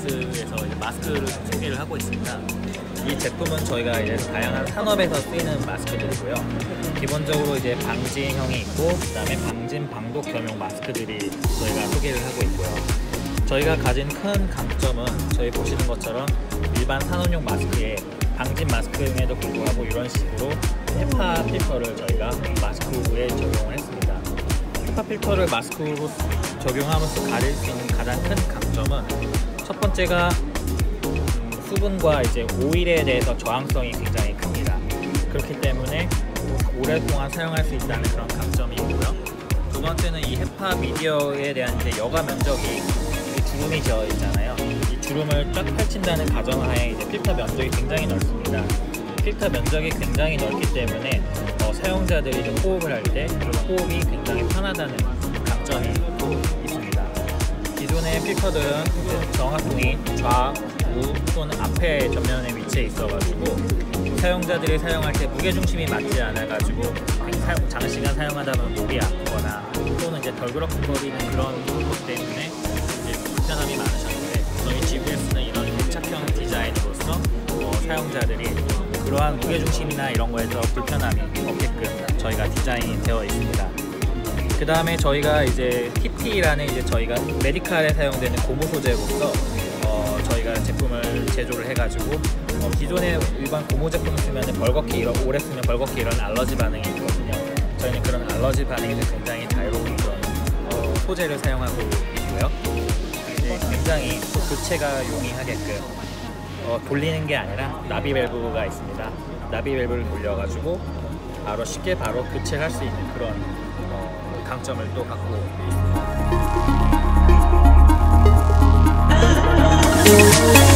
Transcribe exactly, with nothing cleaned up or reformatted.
지비에스에서 이제 마스크를 소개를 하고 있습니다. 이 제품은 저희가 이제 다양한 산업에서 쓰이는 마스크들이고요. 기본적으로 이제 방진형이 있고, 그다음에 방진 방독 겸용 마스크들이 저희가 소개를 하고 있고요. 저희가 가진 큰 강점은 저희 보시는 것처럼 일반 산업용 마스크에 방진 마스크임에도 불구하고 이런 식으로 헤파 필터를 저희가 마스크에 적용을 했습니다. 헤파 필터를 마스크로 적용하면서 가릴 수 있는 가장 큰 강점은 첫 번째가 수분과 이제 오일에 대해서 저항성이 굉장히 큽니다. 그렇기 때문에 오랫동안 사용할 수 있다는 그런 강점이 있고요. 두 번째는 이 헤파 미디어에 대한 이제 여과 면적이 주름이 지어 있잖아요. 이 주름을 쫙 펼친다는 가정하에 이제 필터 면적이 굉장히 넓습니다. 필터 면적이 굉장히 넓기 때문에 어, 사용자들이 좀 호흡을 할 때 호흡이 굉장히 편하다는 강점이 있습니다. 기존의 필터들은 정확히 좌, 우 또는 앞에 전면에 위치해 있어가지고 사용자들이 사용할 때 무게중심이 맞지 않아가지고 장시간 사용하다 보면 목이 아프거나 또는 이제 덜그럭거리는 그런 것 때문에 이제 불편함이 많으셨는데, 저희 지비에스는 이런 밀착형 디자인으로서 어, 사용자들이 그러한 무게중심이나 이런 거에서 불편함이 없게끔 저희가 디자인이 되어 있습니다. 그 다음에 저희가 이제 티피라는 이제 저희가 메디칼에 사용되는 고무 소재로서 어, 저희가 제품을 제조를 해가지고 어, 기존의 일반 고무 제품 쓰면 벌겋게 이런, 오래 쓰면 벌겋게 이런 알러지 반응이 있거든요. 저희는 그런 알러지 반응이 굉장히 자유로운 그런 어, 소재를 사용하고 있고요. 이제 굉장히 교체가 용이하게끔 어, 돌리는 게 아니라 나비 밸브가 있습니다. 나비 밸브를 돌려가지고 바로 쉽게 바로 교체를 할 수 있는 그런 어, 강점을 또 갖고 있습니다.